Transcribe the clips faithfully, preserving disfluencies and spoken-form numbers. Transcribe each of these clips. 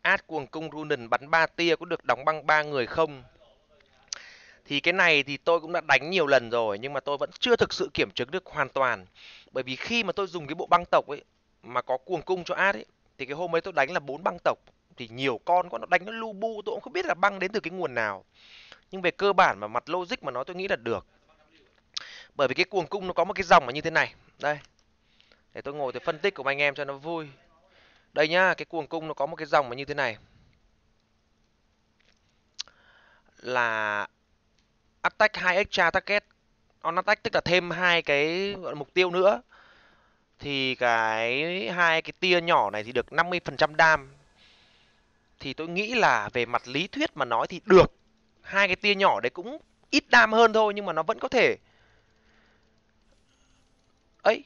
Át cuồng cung Runen bắn ba tia có được đóng băng ba người không? Thì cái này thì tôi cũng đã đánh nhiều lần rồi, nhưng mà tôi vẫn chưa thực sự kiểm chứng được hoàn toàn. Bởi vì khi mà tôi dùng cái bộ băng tộc ấy mà có cuồng cung cho át ấy, thì cái hôm ấy tôi đánh là bốn băng tộc, thì nhiều con quá, nó đánh nó lu bu, tôi cũng không biết là băng đến từ cái nguồn nào. Nhưng về cơ bản mà mặt logic mà nói tôi nghĩ là được. Bởi vì cái cuồng cung nó có một cái dòng mà như thế này. Đây, để tôi ngồi tôi phân tích cùng anh em cho nó vui. Đây nhá, cái cuồng cung nó có một cái dòng mà như thế này. Là attack hai extra target on attack, tức là thêm hai cái gọi là mục tiêu nữa. Thì cái hai cái tia nhỏ này thì được năm mươi phần trăm đam. Thì tôi nghĩ là về mặt lý thuyết mà nói thì được. Hai cái tia nhỏ đấy cũng ít đam hơn thôi, nhưng mà nó vẫn có thể ấy.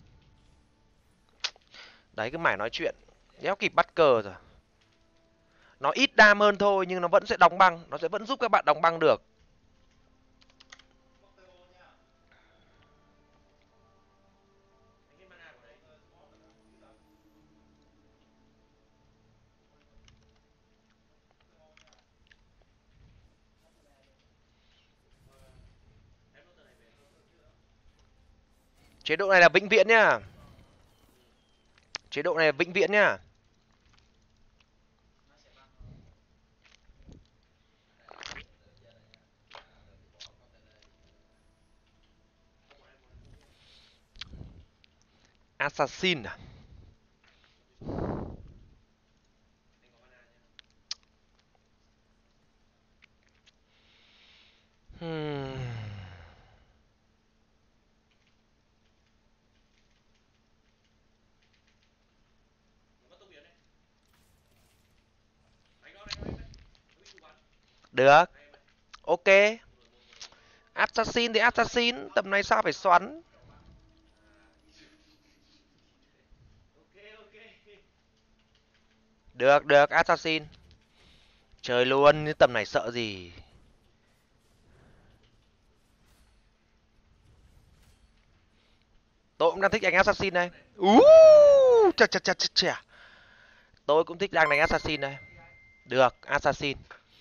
Đấy, cứ mải nói chuyện đéo kịp bắt cờ rồi. Nó ít đam hơn thôi nhưng nó vẫn sẽ đóng băng, nó sẽ vẫn giúp các bạn đóng băng được. Chế độ này là vĩnh viễn nhá. Chế độ này là vĩnh viễn nhá. Assassin à? Hmm. Được. Ok. Assassin thì Assassin, tầm này sao phải xoắn. Được, được, Assassin. Chơi luôn, tầm này sợ gì. Tôi cũng đang thích đánh Assassin đây. Uh, chà chà chà chà chà. Tôi cũng thích đang đánh Assassin đây. Được, Assassin.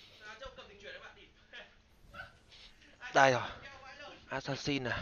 Đây rồi. Assassin à.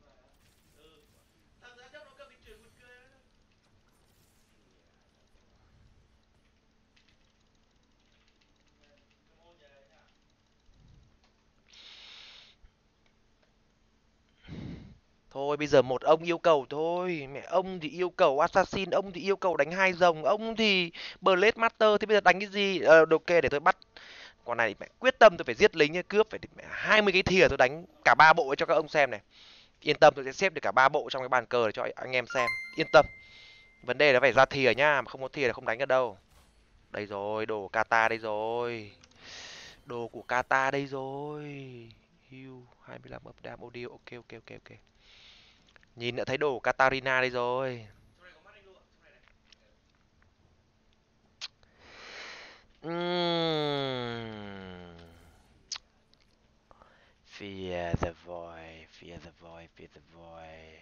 Thôi bây giờ một ông yêu cầu thôi. Mẹ, ông thì yêu cầu Assassin, ông thì yêu cầu đánh hai rồng, ông thì Blade Master, thì bây giờ đánh cái gì? Ờ, ok, để tôi bắt. Con này mẹ quyết tâm tôi phải giết lính cướp, phải hai mươi cái thìa tôi đánh cả ba bộ cho các ông xem này. Yên tâm, tôi sẽ xếp được cả ba bộ trong cái bàn cờ để cho anh em xem. Yên tâm. Vấn đề là phải ra thìa nhá, mà không có thìa là không đánh được đâu. Đây rồi, đồ Kata đây rồi. Đồ của Kata đây rồi. Hưu hai mươi lăm up down audio. Ok ok ok ok. Nhìn đã thấy đồ Katarina đây rồi. Uhm. Fear the void, fear the void, fear the void.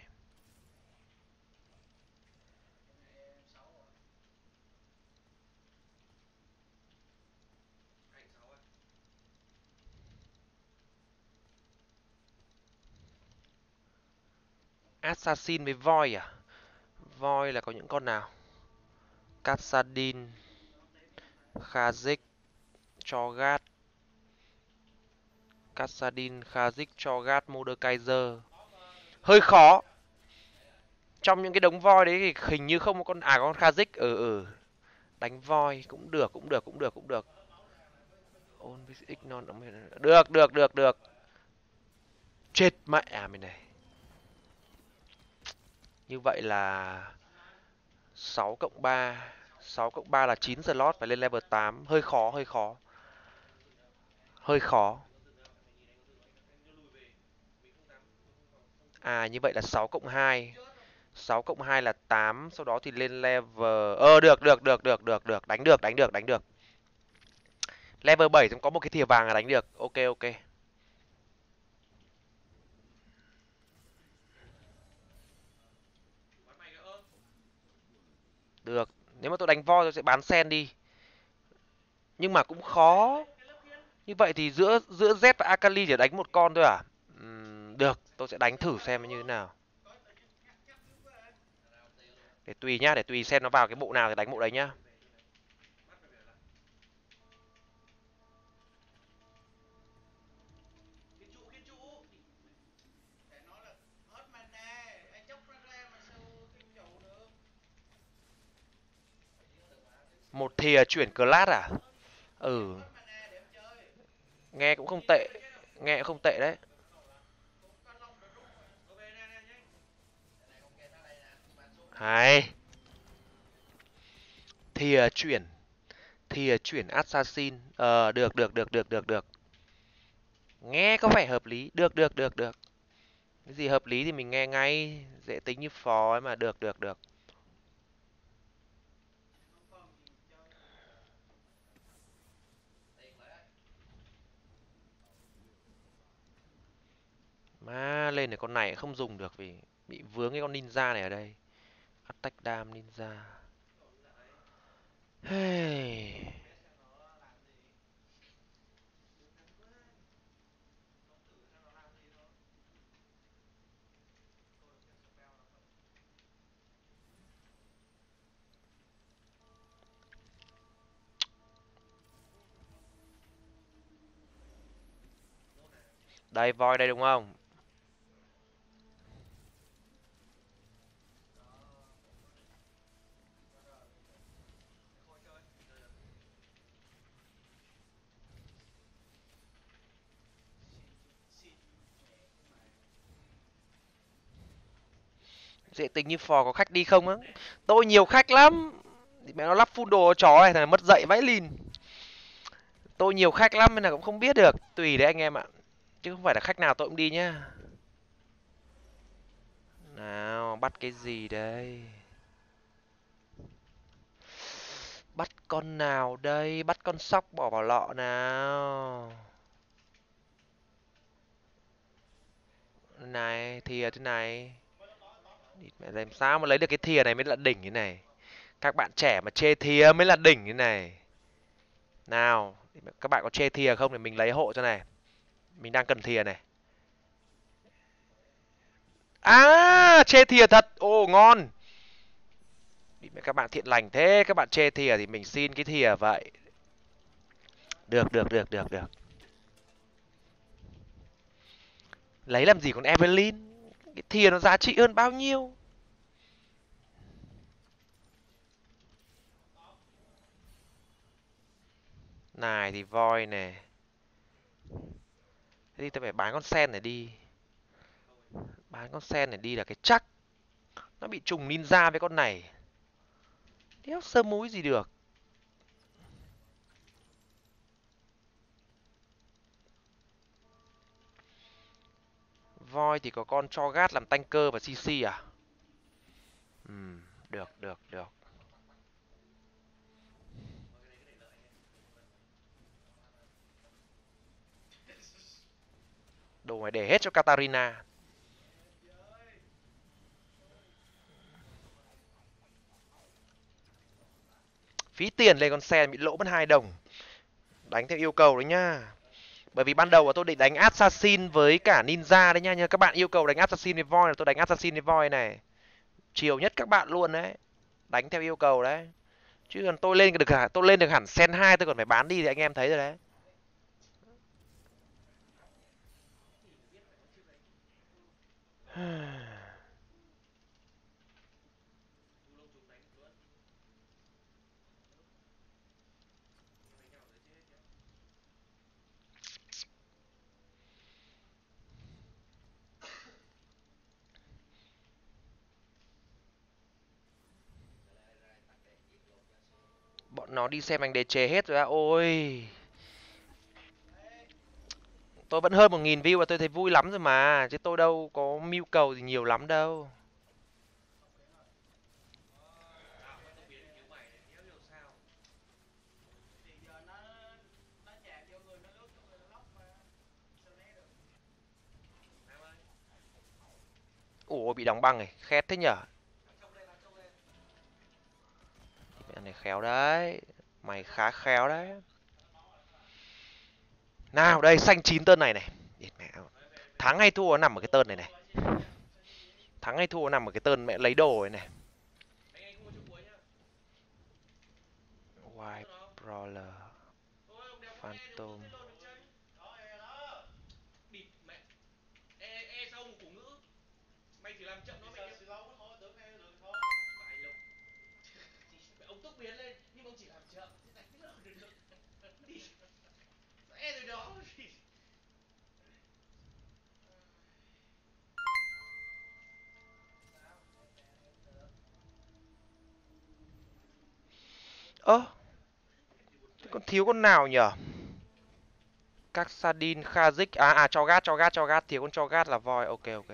Assassin với Void à? Void là có những con nào? Kassadin, Kha'Zix, Cho'Gath, Kassadin, Kha'Zix, Cho'Gath, Mordekaiser. Hơi khó. Trong những cái đống voi đấy thì hình như không có con à có con Kha'Zix. Ừ ừ. Đánh voi cũng được, cũng được, cũng được, cũng được. Được, được, được, được. Chết mẹ à mình này. Như vậy là sáu cộng ba. sáu cộng ba là chín slot, phải lên level tám. Hơi khó, hơi khó. Hơi khó. À như vậy là sáu cộng hai. sáu cộng hai là tám, sau đó thì lên level. Ờ được được được được được được, đánh được, đánh được, đánh được. Level bảy cũng có một cái thìa vàng là đánh được. Ok ok. Được. Nếu mà tôi đánh voi tôi sẽ bán sen đi. Nhưng mà cũng khó. Như vậy thì giữa giữa Z và Akali chỉ đánh một con thôi à? Ừm, được, tôi sẽ đánh thử xem như thế nào. Để tùy nhá, để tùy xem nó vào cái bộ nào thì đánh bộ đấy nhá. Một thìa chuyển class à? Ừ, nghe cũng không tệ. Nghe cũng không tệ đấy. Hay. Thìa chuyển, thìa chuyển assassin. Ờ, được được được được được được. Nghe có vẻ hợp lý. Được được được được. Cái gì hợp lý thì mình nghe ngay. Dễ tính như phò ấy mà. Được được được. Mà lên để con này không dùng được vì bị vướng cái con ninja này ở đây. Attack dam ninja. Hey. Đây voi đây đúng không? Dễ tính như phò có khách đi không á? Tôi nhiều khách lắm. Mẹ nó lắp full đồ chó này thằng mất dạy vãi lìn. Tôi nhiều khách lắm nên là cũng không biết được. Tùy đấy anh em ạ. Chứ không phải là khách nào tôi cũng đi nhá. Nào, bắt cái gì đây? Bắt con nào đây? Bắt con sóc bỏ vào lọ nào. Này, thìa thế này. Mẹ làm sao mà lấy được cái thìa này mới là đỉnh thế này. Các bạn trẻ mà chê thìa mới là đỉnh thế này. Nào, các bạn có chê thìa không để mình lấy hộ cho này. Mình đang cần thìa này. À, chê thìa thật. Ồ, ngon. Các bạn thiện lành thế, các bạn chê thìa thì mình xin cái thìa vậy. Được, được, được, được, được. Lấy làm gì còn Evelyn? Cái thìa nó giá trị hơn bao nhiêu? Này thì voi này. Thế thì tôi phải bán con sen này đi. Bán con sen này đi là cái chắc. Nó bị trùng ninja với con này. Đéo sơ múi gì được. Voi thì có con cho gát làm tanker và xê xê à? Ừm, được, được, được. Đồ này để hết cho Katarina. Phí tiền lên con sen bị lỗ mất hai đồng. Đánh theo yêu cầu đấy nhá. Bởi vì ban đầu là tôi định đánh Assassin với cả Ninja đấy nha. Nhưng các bạn yêu cầu đánh Assassin với voi là tôi đánh Assassin với voi này. Chiều nhất các bạn luôn đấy. Đánh theo yêu cầu đấy. Chứ còn tôi lên được tôi lên được hẳn Sen hai tôi còn phải bán đi thì anh em thấy rồi đấy. Bọn nó đi xem anh đế chế hết rồi á. Ôi. Tôi vẫn hơn một nghìn view và tôi thấy vui lắm rồi mà. Chứ tôi đâu có mưu cầu gì nhiều lắm đâu. Ủa bị đóng băng này. Khét thế nhở. Mẹ này khéo đấy. Mày khá khéo đấy. Nào đây xanh chín tơn này này. Mẹ, thắng hay thua nằm ở cái tơn này này. Thắng hay thua nằm ở cái tơn mẹ lấy đồ này này. White Brawler Phantom. Ơ, thế còn thiếu con nào nhở? Các sardin, Khazik, à à cho gát, cho gát, cho gát, thiếu con cho gát là voi, ok ok.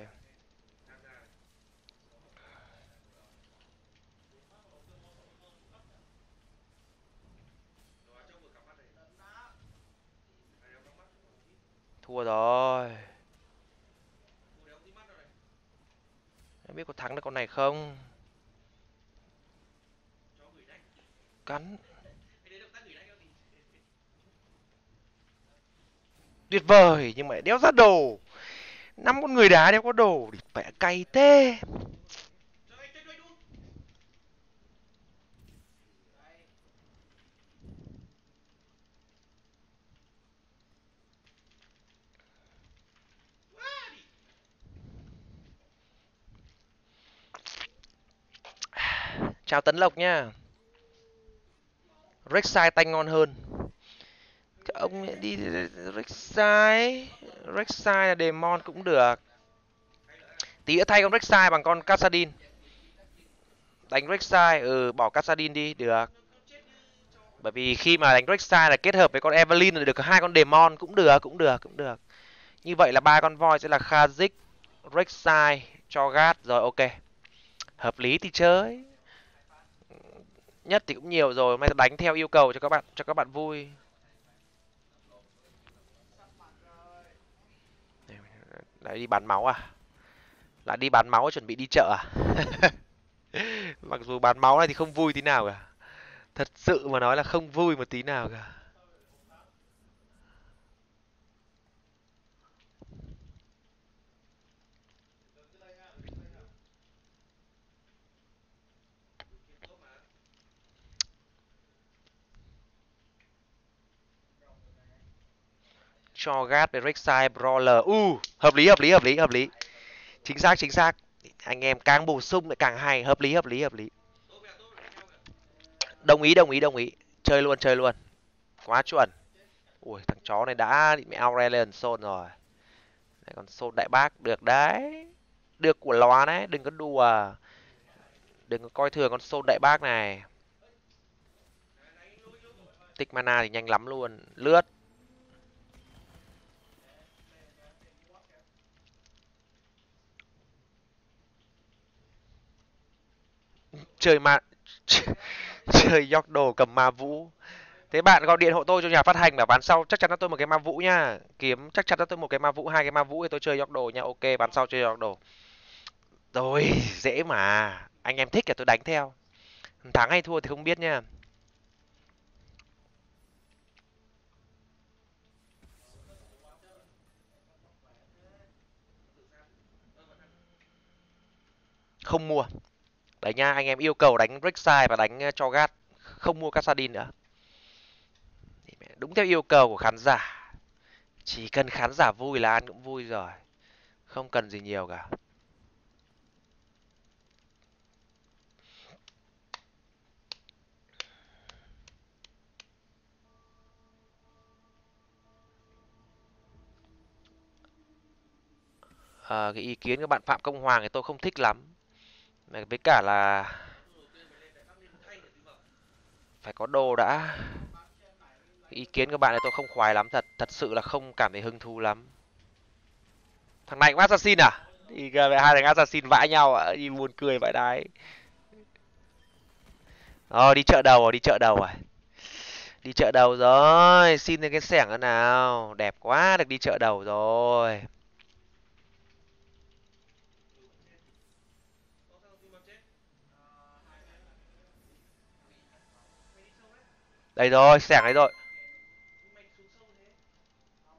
Thua rồi. Không biết có thắng được con này không? Cắn. Tuyệt vời, nhưng mà đéo ra đồ. Năm con người đá đéo có đồ thì mẹ cay thế. Chào Tấn Lộc nha. Rek'Sai tanh ngon hơn. Cái ông đi Rek'Sai, Rek'Sai là Demon cũng được. Tí nữa thay con Rek'Sai bằng con Kassadin. Đánh Rek'Sai, ừ bỏ Kassadin đi được. Bởi vì khi mà đánh Rek'Sai là kết hợp với con Evelyn là được hai con Demon cũng được, cũng được, cũng được. Như vậy là ba con voi sẽ là Kha'Zix, Rek'Sai, Cho'Gath rồi ok. Hợp lý thì chơi. Nhất thì cũng nhiều rồi, may đánh theo yêu cầu cho các bạn cho các bạn vui. Lại đi bán máu à? Lại đi bán máu chuẩn bị đi chợ à? Mặc dù bán máu này thì không vui tí nào cả. Thật sự mà nói là không vui một tí nào cả. Cho Gát với Rek'Sai Brawler. U, uh, hợp lý hợp lý hợp lý hợp lý. Chính xác chính xác. Anh em càng bổ sung lại càng hay, hợp lý hợp lý hợp lý. Đồng ý đồng ý đồng ý. Chơi luôn chơi luôn. Quá chuẩn. Ui thằng chó này đã bị mẹ Aurelion Sol rồi. Đây còn Sol đại bác được đấy. Được của lóa đấy, đừng có đùa. Đừng có coi thường con Sol đại bác này. Tích mana thì nhanh lắm luôn. Lướt. Chơi ma chơi dọc đồ cầm ma vũ. Thế bạn gọi điện hộ tôi cho nhà phát hành, bảo bán sau chắc chắn cho tôi một cái ma vũ nhá. Kiếm chắc chắn cho tôi một cái ma vũ, hai cái ma vũ thì tôi chơi dọc đồ nha. Ok, bán sau chơi dọc đồ. Rồi, dễ mà. Anh em thích thì tôi đánh theo. Thắng hay thua thì không biết nha. Không mua. Đấy nha, anh em yêu cầu đánh Rek'Sai và đánh cho Cho'Gath, không mua Kassadin nữa. Đúng theo yêu cầu của khán giả. Chỉ cần khán giả vui là ăn cũng vui rồi. Không cần gì nhiều cả. À, cái ý kiến của bạn Phạm Công Hoàng thì tôi không thích lắm. Với cả là phải có đồ đã. Cái ý kiến của bạn này tôi không khoái lắm thật. Thật sự là không cảm thấy hứng thú lắm. Thằng này cũng assassin à? Thì hai thằng assassin vãi nhau ạ. À? Nhìn buồn cười vậy đấy. Ờ đi chợ đầu rồi, đi chợ đầu rồi. Đi chợ đầu rồi. Xin lên cái xẻng nữa nào. Đẹp quá, được đi chợ đầu rồi. Đây rồi, xẻng đấy rồi.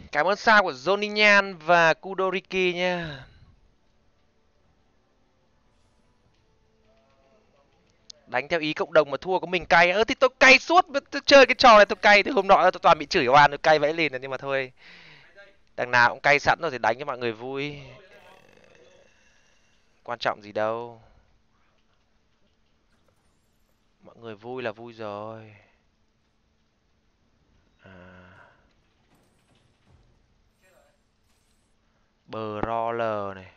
Cảm ơn sao của Johnny Nhan và Kudoriki nha. Đánh theo ý cộng đồng mà thua có mình cay. Ơ thì tôi cay suốt, tôi chơi cái trò này tôi cay. Thì hôm nọ tôi toàn bị chửi oan, tôi cay vãi lìn rồi, nhưng mà thôi. Đằng nào cũng cay sẵn rồi thì đánh cho mọi người vui. Quan trọng gì đâu. Mọi người vui là vui rồi. À. Brawler này.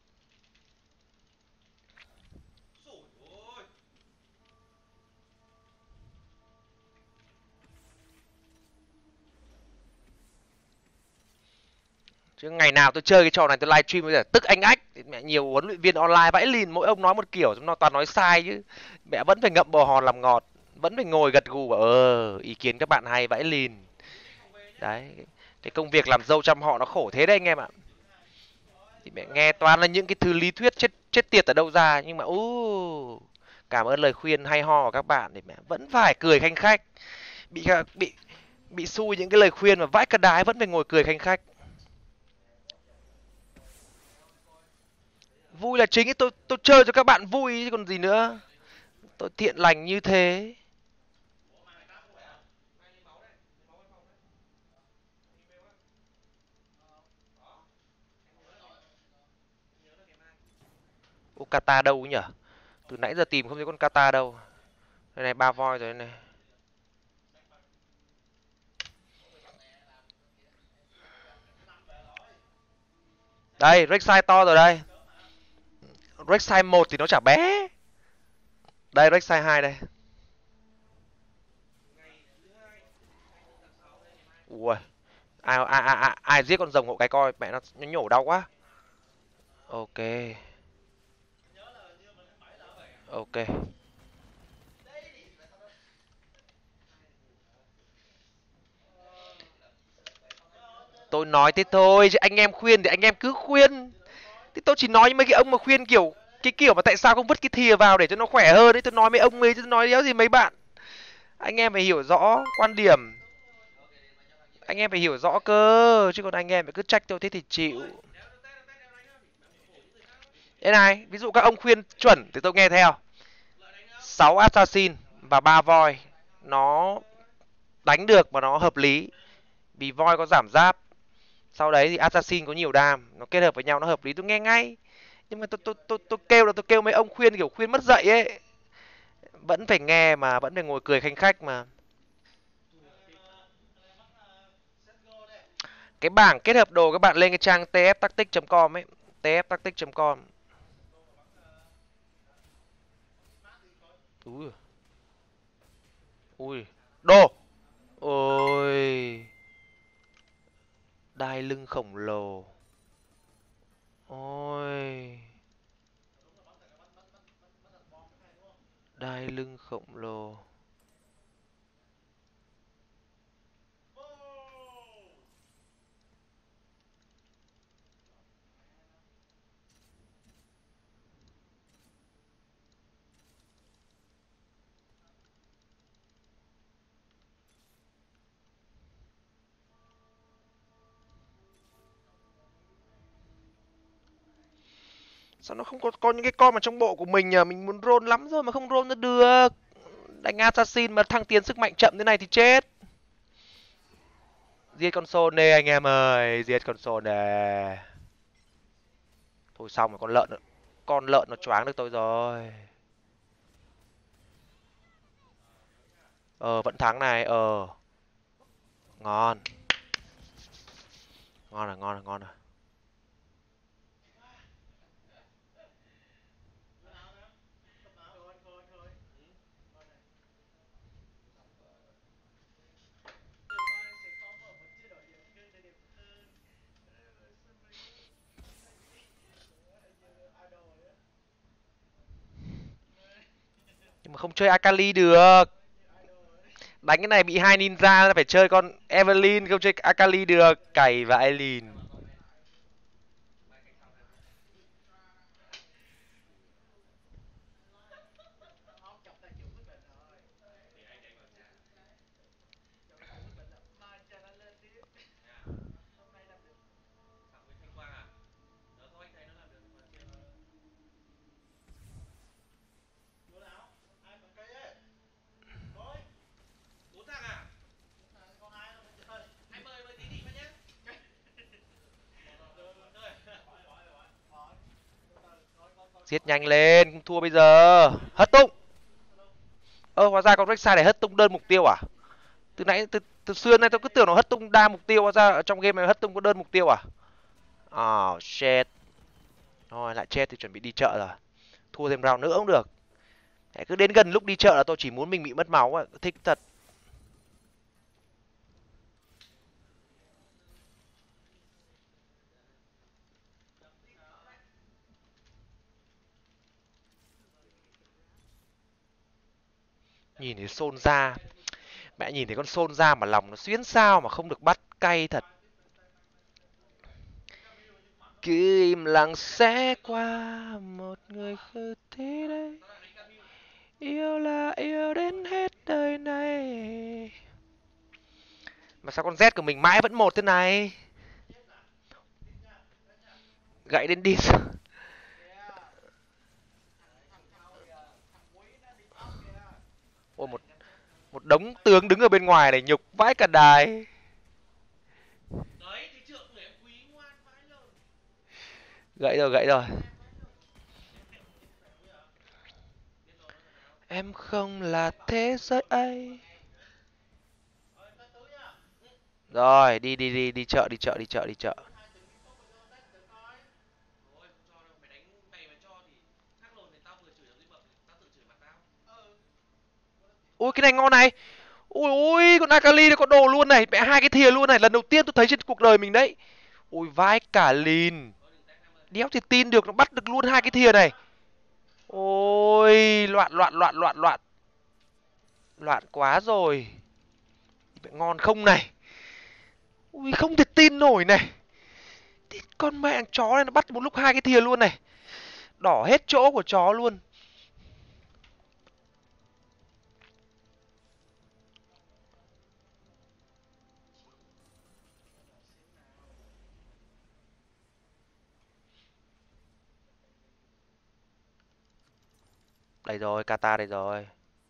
Chứ ngày nào tôi chơi cái trò này tôi livestream bây giờ tức anh ách. Mẹ nhiều huấn luyện viên online vãi lìn, mỗi ông nói một kiểu, nó toàn nói sai chứ. Mẹ vẫn phải ngậm bồ hòn làm ngọt, vẫn phải ngồi gật gù bảo ờ ý kiến các bạn hay vãi lìn. Đấy, cái công việc làm dâu trăm họ nó khổ thế đấy anh em ạ. Thì mẹ nghe toàn là những cái thứ lý thuyết chết chết tiệt ở đâu ra, nhưng mà u cảm ơn lời khuyên hay ho của các bạn thì mẹ vẫn phải cười khanh khách. Bị bị bị xui những cái lời khuyên mà vãi cả đái vẫn phải ngồi cười khanh khách. Vui là chính, tôi tôi chơi cho các bạn vui chứ còn gì nữa. Tôi thiện lành như thế. Ô kata đâu nhỉ? Từ nãy giờ tìm không thấy con kata đâu. Đây này, ba voi rồi đây này. Đây, Rek'Sai to rồi đây. Rek'Sai một thì nó chả bé. Đây Rek'Sai hai đây. Ui, ai ai ai ai, ai giết con rồng hộ cái coi, mẹ nó, nó nhổ đau quá. Ok. Ok. Tôi nói thế thôi chứ anh em khuyên thì anh em cứ khuyên. Thì tôi chỉ nói với mấy cái ông mà khuyên kiểu cái kiểu mà tại sao không vứt cái thìa vào để cho nó khỏe hơn ấy, tôi nói mấy ông ấy chứ tôi nói đéo gì mấy bạn. Anh em phải hiểu rõ quan điểm. Anh em phải hiểu rõ cơ, chứ còn anh em phải cứ trách tôi thế thì chịu. Thế này, ví dụ các ông khuyên chuẩn thì tôi nghe theo. Sáu assassin và ba voi nó đánh được mà nó hợp lý. Vì voi có giảm giáp, sau đấy thì assassin có nhiều đam, nó kết hợp với nhau nó hợp lý, tôi nghe ngay. Nhưng mà tôi tôi tôi tôi kêu là tôi kêu mấy ông khuyên kiểu khuyên mất dạy ấy, vẫn phải nghe mà vẫn phải ngồi cười khanh khách mà. Cái bảng kết hợp đồ các bạn lên cái trang tftactic chấm com ấy, tftactic chấm com. Ui, ui, đồ. Ôi, đai lưng khổng lồ. Ôi, đai lưng khổng lồ. Sao nó không có có những cái con mà trong bộ của mình nhờ, mình muốn roll lắm rồi mà không roll nó được. Đánh assassin mà thăng tiến sức mạnh chậm thế này thì chết. Giết con Sone nê anh em ơi, giết con Sone nê. Thôi xong rồi, con lợn nữa. Con lợn nó choáng được tôi rồi. Ờ vẫn thắng này, ờ. Ngon. Ngon rồi, ngon rồi, ngon rồi. Nhưng mà không chơi Akali được. Đánh cái này bị hai ninja, phải chơi con Evelyn, không chơi Akali được. Cày và Eileen. Giết nhanh lên, không thua bây giờ. Hất tung. Ơ, hóa ra con Rek'Sai này hất tung đơn mục tiêu à? Từ nãy, từ, từ xưa nay tôi cứ tưởng nó hất tung đa mục tiêu, hóa ra ở trong game này hất tung có đơn mục tiêu à? Oh, shit. Thôi, lại chết thì chuẩn bị đi chợ rồi. Thua thêm round nữa cũng được. Đấy, cứ đến gần lúc đi chợ là tôi chỉ muốn mình bị mất máu, thích thật. Nhìn thấy xôn ra. Mẹ nhìn thấy con xôn ra mà lòng nó xuyến sao mà không được bắt, cay thật. Cứ im lặng sẽ qua một người cứ thế đấy. Yêu là yêu đến hết đời này. Mà sao con Z của mình mãi vẫn một thế này? Gãy đến đi. Ôi, một một đống tướng đứng ở bên ngoài này nhục vãi cả đài. Gãy rồi, gãy rồi. Em không là thế giới ấy. Rồi, đi đi đi đi chợ, đi chợ, đi chợ, đi chợ. Ui, cái này ngon này. Ui ui, con Akali này có đồ luôn này, mẹ hai cái thìa luôn này, lần đầu tiên tôi thấy trên cuộc đời mình đấy. Ui vãi cả lìn. Đéo thì tin được nó bắt được luôn hai cái thìa này. Ôi, loạn loạn loạn loạn loạn. Loạn quá rồi. Mẹ ngon không này. Ui không thể tin nổi này. Con mẹ chó này nó bắt một lúc hai cái thìa luôn này. Đỏ hết chỗ của chó luôn. Đây rồi, Kata đây rồi.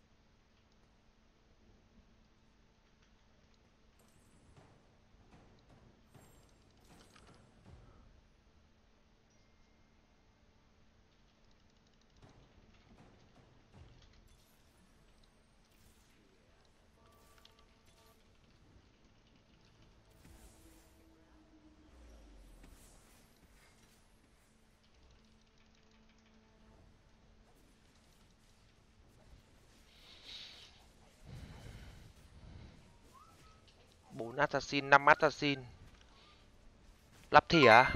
Bốn assassin, năm assassin. Lắp thìa à?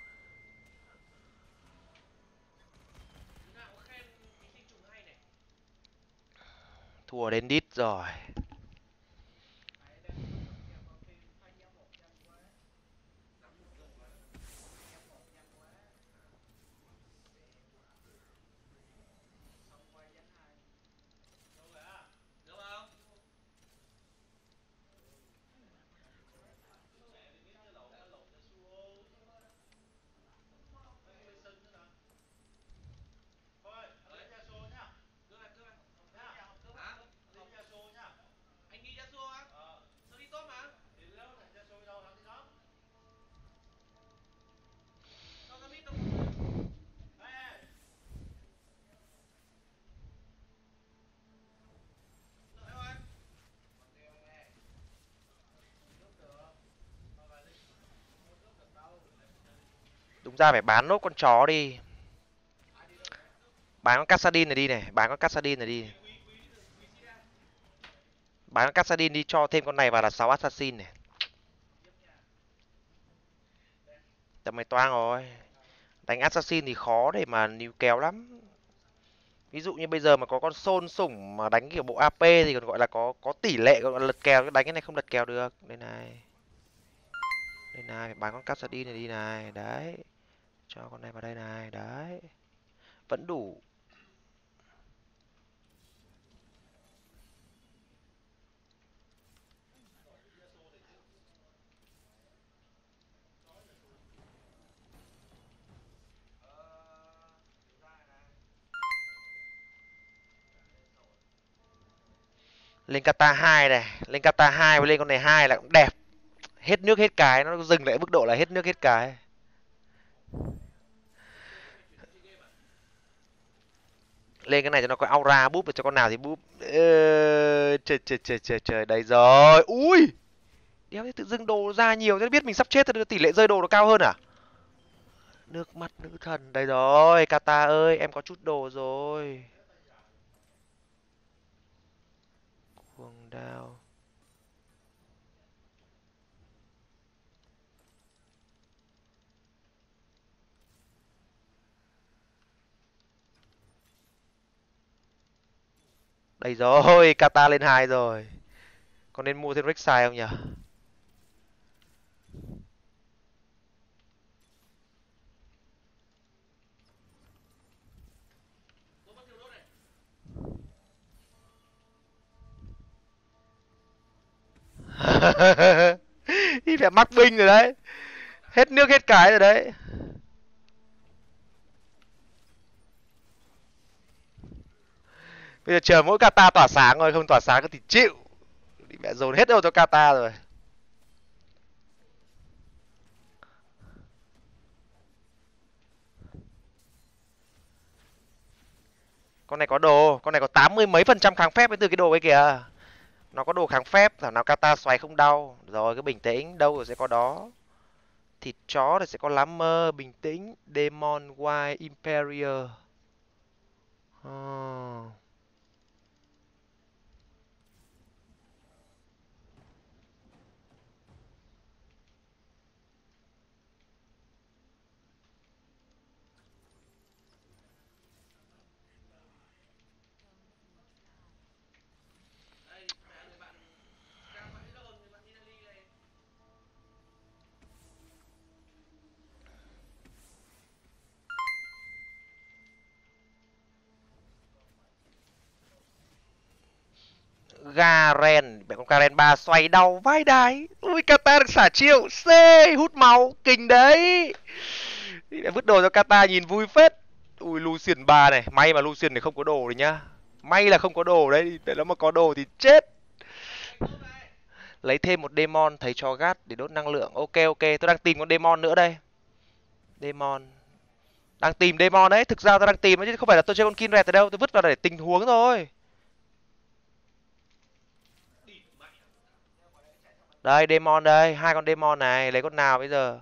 Thua đến đít rồi. Đúng ra phải bán nốt con chó đi. Bán con Cassadin này đi này, bán con Cassadin này đi. Bán con Cassadin đi cho thêm con này vào là sáu assassin này. Tầm này toang rồi. Đánh assassin thì khó để mà níu kéo lắm. Ví dụ như bây giờ mà có con Sol sủng mà đánh kiểu bộ a pê thì còn gọi là có có tỷ lệ gọi là lật kèo, đánh cái này không lật kèo được. Đây này. Đây này, phải bán con Cassadin này đi này, đấy. Cho con này vào đây này, đấy. Vẫn đủ. Lên kata hai này, lên kata hai với lên con này hai là cũng đẹp. Hết nước hết cái, nó dừng lại mức độ là hết nước hết cái. Lên cái này cho nó có aura búp được cho con nào thì búp. Ơ, trời trời trời trời trời đây rồi. Ui, đéo thế tự dưng đồ ra nhiều cho biết mình sắp chết rồi, tỷ lệ rơi đồ nó cao hơn à? Nước mắt nữ thần đây rồi, Kata ơi, em có chút đồ rồi. Cuồng đao. Đây rồi, Kata lên hai rồi. Còn nên mua thêm Rek'Sai không nhỉ? Đi phải mắc binh rồi đấy. Hết nước hết cái rồi đấy. Bây giờ chờ mỗi Kata tỏa sáng rồi, không tỏa sáng thì chịu. Đi mẹ dồn hết đâu cho Kata rồi. Con này có đồ, con này có tám mươi mấy phần trăm kháng phép với từ cái đồ ấy kìa. Nó có đồ kháng phép, thảo nào Kata xoáy không đau. Rồi cứ bình tĩnh, đâu rồi sẽ có đó. Thịt chó thì sẽ có lá mơ, bình tĩnh, Demon White Imperial. Oh. Garen, mẹ con Garen ba xoay đau vai đái. Ui, Kata được xả chiêu, C, hút máu, kinh đấy. Đi lại vứt đồ cho Kata nhìn vui phết. Ui, Lucian ba này, may mà Lucian này không có đồ đấy nhá. May là không có đồ đấy, để nó mà có đồ thì chết. Lấy thêm một Demon thấy cho gắt để đốt năng lượng. Ok ok, tôi đang tìm con Demon nữa đây. Demon. Đang tìm Demon đấy, thực ra tôi đang tìm chứ không phải là tôi chơi con Kinred ở đâu, tôi vứt vào để tình huống thôi. Đây, Demon đây, hai con Demon này, lấy con nào bây giờ?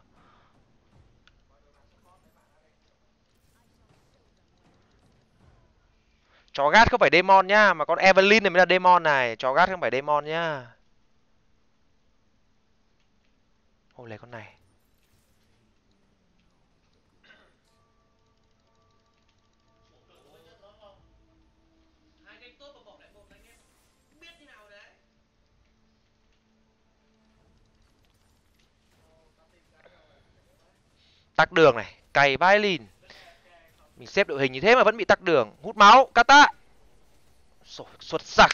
Chó gát không phải Demon nhá, mà con Evelyn này mới là Demon này, chó gát không phải Demon nhá. Ôi lấy con này. Tắc đường này, cày vai lìn. Mình xếp đội hình như thế mà vẫn bị tắc đường. Hút máu, Kata. Xuất sắc.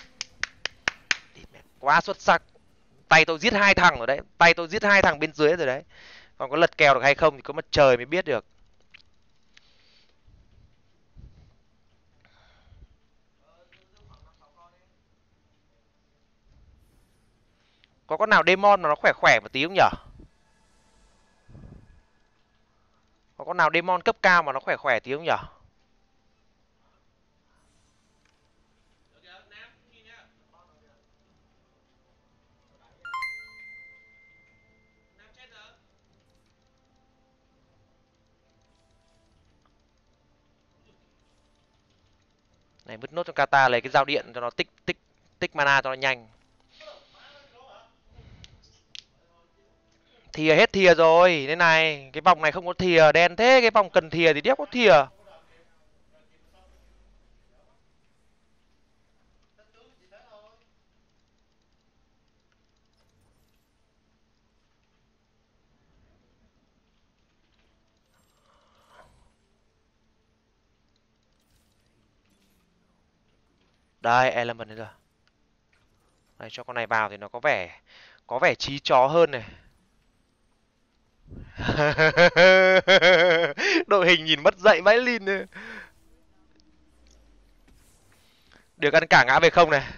Quá xuất sắc. Tay tôi giết hai thằng rồi đấy. Tay tôi giết hai thằng bên dưới rồi đấy. Còn có lật kèo được hay không thì có mặt trời mới biết được. Có con nào Demon mà nó khỏe khỏe một tí không nhở? Có con nào Demon cấp cao mà nó khỏe khỏe tí không nhở? Này vứt nốt cho Kata lấy cái dao điện cho nó tích tích tích mana cho nó nhanh. Thìa hết thìa rồi. Thế này, cái vòng này không có thìa, đen thế, cái vòng cần thìa thì đéo có thìa. Đây, element đấy rồi. Đây, cho con này vào thì nó có vẻ có vẻ chí chó hơn này. Đội hình nhìn mất dạy vãi lìn này. Được ăn cả ngã về không này.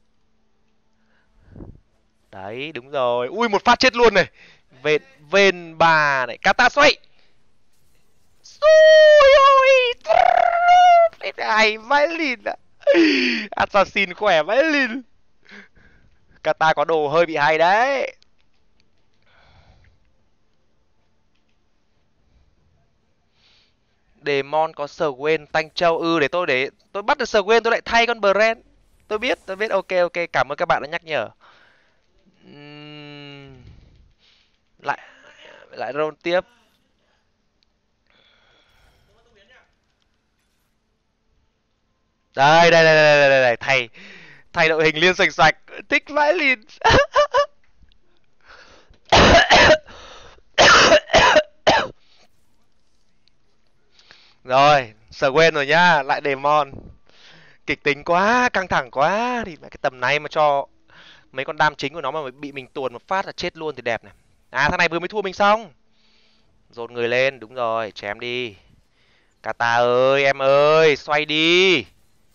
Đấy, đúng rồi. Ui, một phát chết luôn này. Vên, vên bà này. Kata xoay. Xui ôi. Hay vãi lìn ạ. Assassin khỏe vãi lìn. Kata có đồ hơi bị hay đấy. Demon có Swain, Tanh Châu. Ừ, để tôi để tôi bắt được Swain tôi lại thay con Brand. Tôi biết, tôi biết. Ok ok, cảm ơn các bạn đã nhắc nhở. Ừm, lại lại roll tiếp. Đây đây đây đây đây, đây. Thay thay đội hình liên sạch sạch. Thích vãi lìn. Rồi, Swain rồi nhá, lại Demon. Kịch tính quá, căng thẳng quá. Thì cái tầm này mà cho mấy con đam chính của nó mà bị mình tuồn một phát là chết luôn thì đẹp này. À, thằng này vừa mới thua mình xong. Dồn người lên, đúng rồi, chém đi. Kata ơi, em ơi, xoay đi.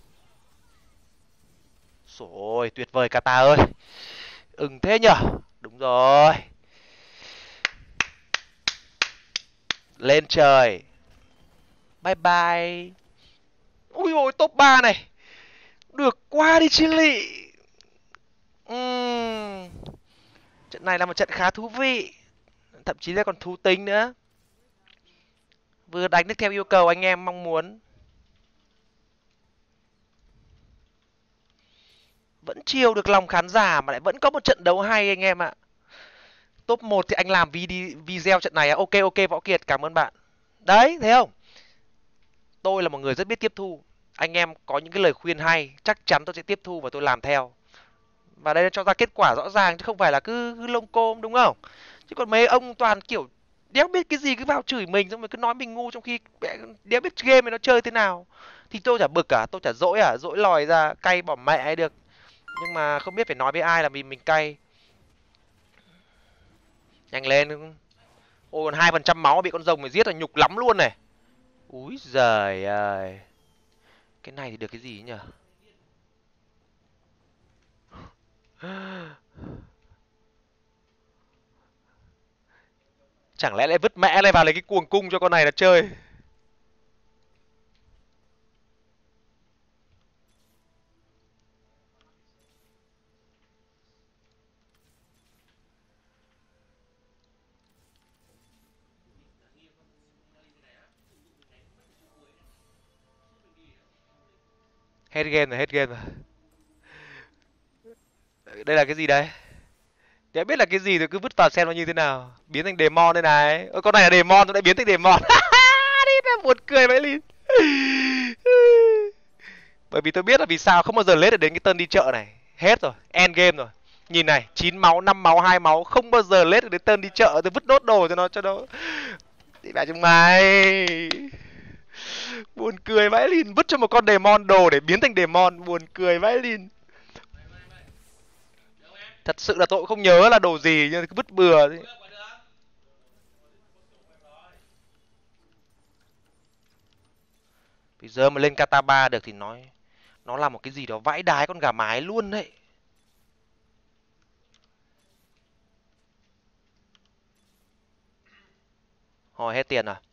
Rồi, tuyệt vời Kata ơi. Ưng thế nhở? Đúng rồi. Lên trời. Bye bye. Ui ôi, top ba này. Được quá đi chứ lị. Uhm. Trận này là một trận khá thú vị. Thậm chí là còn thú tính nữa. Vừa đánh được theo yêu cầu anh em mong muốn. Vẫn chiêu được lòng khán giả mà lại vẫn có một trận đấu hay anh em ạ. Top một thì anh làm video trận này. Ok ok Võ Kiệt, cảm ơn bạn. Đấy, thấy không? Tôi là một người rất biết tiếp thu. Anh em có những cái lời khuyên hay, chắc chắn tôi sẽ tiếp thu và tôi làm theo. Và đây là cho ra kết quả rõ ràng chứ không phải là cứ, cứ lông côm đúng không? Chứ còn mấy ông toàn kiểu đéo biết cái gì cứ vào chửi mình xong rồi cứ nói mình ngu trong khi đéo biết game này nó chơi thế nào. Thì tôi chả bực cả, tôi chả dỗi à, dỗi lòi ra cay bỏ mẹ ấy được. Nhưng mà không biết phải nói với ai là vì mình cay. Nhanh lên. Ôi còn hai phần trăm máu mà bị con rồng này giết là nhục lắm luôn này. Úi giời ơi. Cái này thì được cái gì nhỉ? Chẳng lẽ lại vứt mẹ này vào lấy cái cuồng cung cho con này là chơi. Hết game rồi, hết game rồi. Đây là cái gì đây? Chả biết là cái gì rồi cứ vứt vào xem nó như thế nào. Biến thành Demon đây này. Ơ con này là Demon, nó lại biến thành Demon. Đi ra buồn cười vậy Linh. Bởi vì tôi biết là vì sao không bao giờ lết được đến cái tên đi chợ này. Hết rồi, end game rồi. Nhìn này, chín máu, năm máu, hai máu, không bao giờ lết được đến tên đi chợ, tôi vứt nốt đồ cho nó cho nó. Đi vào chúng mày. Buồn cười vãi Linh, vứt cho một con Demon đồ để biến thành Demon, buồn cười vãi Linh. Thật sự là tôi cũng không nhớ là đồ gì nhưng cứ vứt bừa. Bây giờ mà lên Kata ba được thì nói nó là một cái gì đó vãi đái con gà mái luôn đấy. Hồi hết tiền à?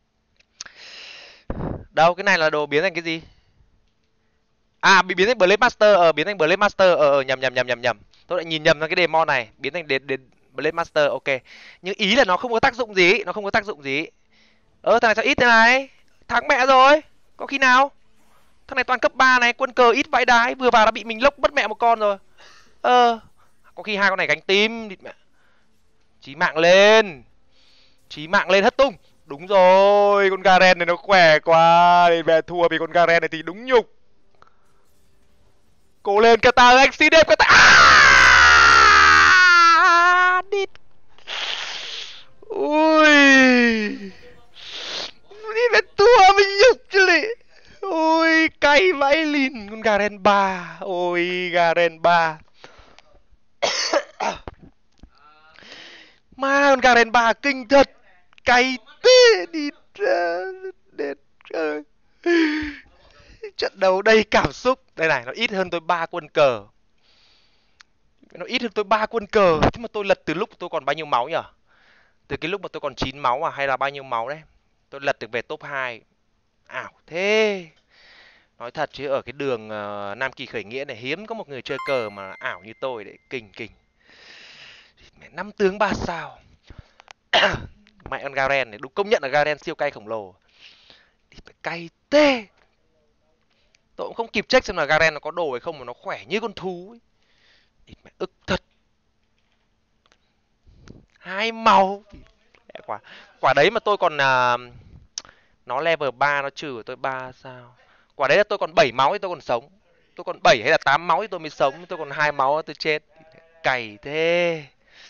Đâu, cái này là đồ biến thành cái gì? À, bị biến thành Blade Master, ờ biến thành Blade Master, ờ ờ nhầm nhầm nhầm nhầm nhầm. Tôi lại nhìn nhầm sang cái demo này, biến thành đến đến Blade Master, ok. Nhưng ý là nó không có tác dụng gì, nó không có tác dụng gì. Ơ thằng này sao ít thế này? Thắng mẹ rồi. Có khi nào? Thằng này toàn cấp ba này, quân cờ ít vãi đái, vừa vào đã bị mình lốc mất mẹ một con rồi. Ờ, có khi hai con này gánh tim địt mẹ. Chí mạng lên. Chí mạng lên hất tung. Đúng rồi, con Garen này nó khỏe quá. Để về thua vì con Garen này thì đúng nhục. Cố lên Kata ơi, anh xin em Kata. À, đít. Ui. Đi về thua mình nhục chứ lị. Ôi cay vãi lìn con Garen ba. Ôi Garen ba. Ma con Garen ba kinh thật. Cay tê đi ra. Đệt ơi. Trận đấu đầy cảm xúc. Đây này, nó ít hơn tôi ba quân cờ. Nó ít hơn tôi ba quân cờ. Thế mà tôi lật từ lúc tôi còn bao nhiêu máu nhỉ? Từ cái lúc mà tôi còn chín máu à hay là bao nhiêu máu đấy? Tôi lật được về top hai. Ảo thế. Nói thật chứ ở cái đường ờ, Nam Kỳ khởi nghĩa này hiếm có một người chơi cờ mà ảo như tôi đấy, kinh kinh. Mẹ năm tướng ba sao. Mẹ con Garen này, đúng công nhận là Garen siêu cay khổng lồ. Thì phải cay tê. Tôi cũng không kịp check xem là Garen nó có đồ hay không mà nó khỏe như con thú ấy. Thì mẹ ức thật. Hai màu. Mẹ quả quả đấy mà tôi còn à, nó level ba nó trừ của tôi ba sao. Quả đấy là tôi còn bảy máu thì tôi còn sống. Tôi còn bảy hay là tám máu thì tôi mới sống, tôi còn hai máu tôi chết. Cày thế.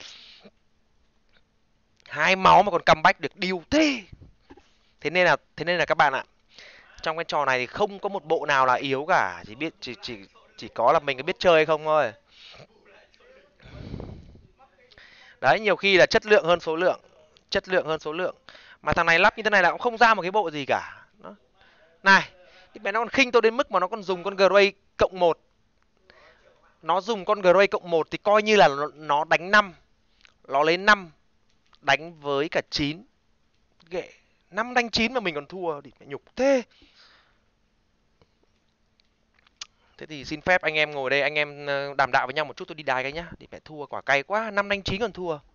Hai máu mà còn comeback được điêu thế. Thế nên là thế nên là các bạn ạ, trong cái trò này thì không có một bộ nào là yếu cả, chỉ biết chỉ chỉ chỉ có là mình có biết chơi hay không thôi. Đấy, nhiều khi là chất lượng hơn số lượng, chất lượng hơn số lượng. Mà thằng này lắp như thế này là cũng không ra một cái bộ gì cả. Đó. Này, cái mẹ nó còn khinh tôi đến mức mà nó còn dùng con Gray cộng một. Nó dùng con Gray cộng một thì coi như là nó, nó đánh năm. Nó lấy năm đánh với cả chín. Ghệ, năm đánh chín mà mình còn thua thì mẹ nhục thế. Thế thì xin phép anh em ngồi đây, anh em ờ, đàm đạo với nhau một chút, tôi đi đài cái nhá. Thì mẹ thua quả cay quá, năm đánh chín còn thua.